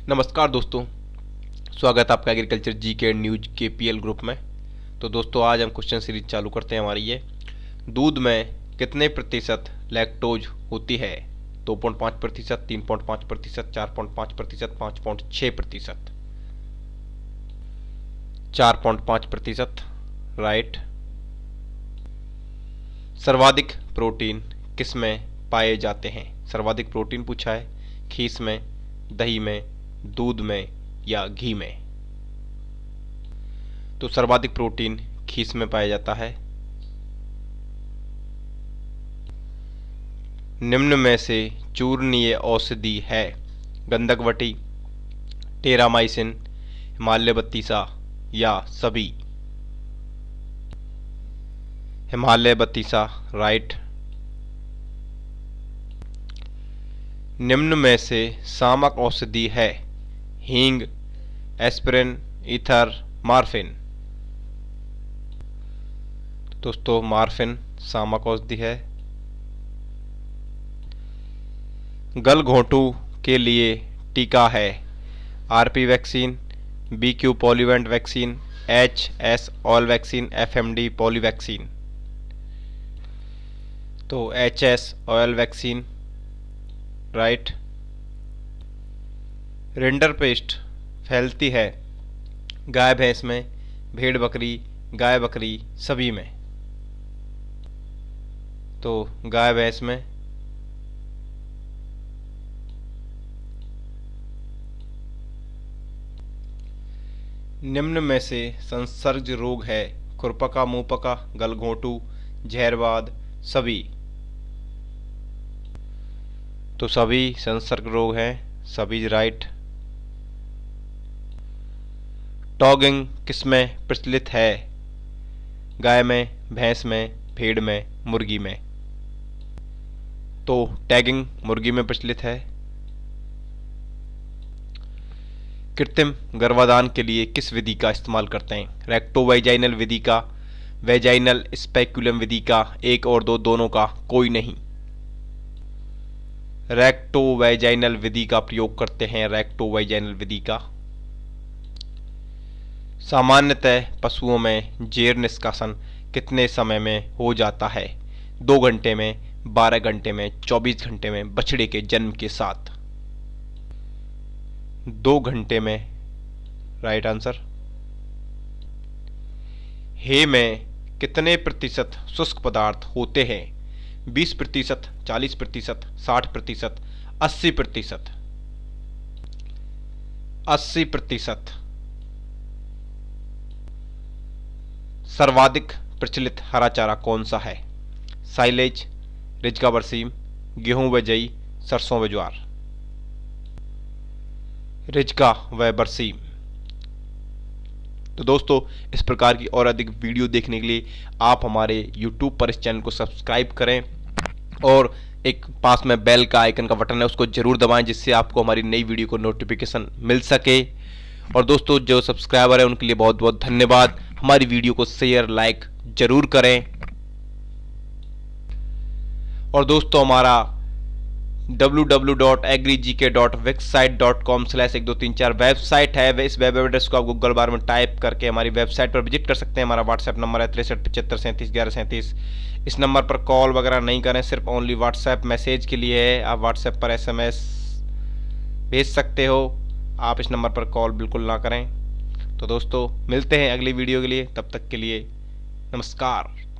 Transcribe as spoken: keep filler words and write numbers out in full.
नमस्कार दोस्तों, स्वागत है आपका एग्रीकल्चर जी के न्यूज के पी एल ग्रुप में। तो दोस्तों आज हम क्वेश्चन सीरीज चालू करते हैं हमारी ये। दूध में कितने प्रतिशत लैक्टोज होती है? दो पॉइंट पाँच प्रतिशत, तीन पॉइंट पाँच प्रतिशत, चार पॉइंट पाँच प्रतिशत, पाँच पॉइंट छः प्रतिशत। चार पॉइंट पाँच प्रतिशत राइट। सर्वाधिक प्रोटीन किस में पाए जाते हैं? सर्वाधिक प्रोटीन पूछा है, खीस में, दही में, दूध में या घी में? तो सर्वाधिक प्रोटीन खीस में पाया जाता है। निम्न में से चूर्णीय औषधि है? गंधकवटी, टेरामाइसिन, हिमालय बत्तीसा या सभी? हिमालय बत्तीसा राइट। निम्न में से सामक औषधि है? हींग, एस्पिरिन, ईथर, मार्फिन। दोस्तों मार्फिन सामक औषधि है। गलघोंटू के लिए टीका है? RP vaccine, BQ polyvalent vaccine, H S oil vaccine, FMD poly vaccine. तो H S oil vaccine right. Rinderpest फैलती है गाय भैंस में, भेड़ बकरी, गाय बकरी, सभी में? तो गाय भैंस में। निम्न में से संसर्ग रोग है? खुरपका, मुंहपका, गलघोंटू, जहरवाद, सभी? तो सभी संसर्ग रोग हैं, सभी राइट। टॉगिंग किसमें प्रचलित है? गाय में, भैंस में, भेड़ में, मुर्गी में? तो टैगिंग मुर्गी में प्रचलित है। कृत्रिम गर्भाधान के लिए किस विधि का इस्तेमाल करते हैं? रेक्टोवाइजाइनल विधि का, वेजाइनल स्पेकुलम विधि का, एक और दो, दोनों का, कोई नहीं? रेक्टोवाइजाइनल विधि का प्रयोग करते हैं, रेक्टोवाइजाइनल विधि का। सामान्यतः पशुओं में जेर निष्कासन कितने समय में हो जाता है? दो घंटे में, बारह घंटे में, चौबीस घंटे में, बछड़े के जन्म के साथ? दो घंटे में राइट आंसर। हे में कितने प्रतिशत शुष्क पदार्थ होते हैं? बीस प्रतिशत, चालीस प्रतिशत, साठ प्रतिशत, अस्सी प्रतिशत? अस्सी प्रतिशत। सर्वाधिक प्रचलित हरा चारा कौन सा है? साइलेज, रिजका बरसीम, गेहूं व जई, सरसों व ज्वार? रिजका व बरसीम। तो दोस्तों इस प्रकार की और अधिक वीडियो देखने के लिए आप हमारे यूट्यूब पर इस चैनल को सब्सक्राइब करें और एक पास में बेल का आइकन का बटन है उसको जरूर दबाएं, जिससे आपको हमारी नई वीडियो को नोटिफिकेशन मिल सके। और दोस्तों जो सब्सक्राइबर है उनके लिए बहुत बहुत धन्यवाद। हमारी वीडियो को शेयर लाइक जरूर करें। और दोस्तों हमारा W W W dot agri G K dot website dot com slash एक दो तीन चार वेबसाइट है। इस वेब एड्रेस को आप गूगल बार में टाइप करके हमारी वेबसाइट पर विजिट कर सकते हैं। हमारा व्हाट्सएप नंबर है तिरसठ पचहत्तर सैंतीस ग्यारह सैंतीस। इस नंबर पर कॉल वगैरह नहीं करें, सिर्फ ओनली व्हाट्सएप मैसेज के लिए है। आप व्हाट्सएप पर एसएमएस भेज सकते हो, आप इस नंबर पर कॉल बिल्कुल ना करें। तो दोस्तों मिलते हैं अगली वीडियो के लिए, तब तक के लिए नमस्कार।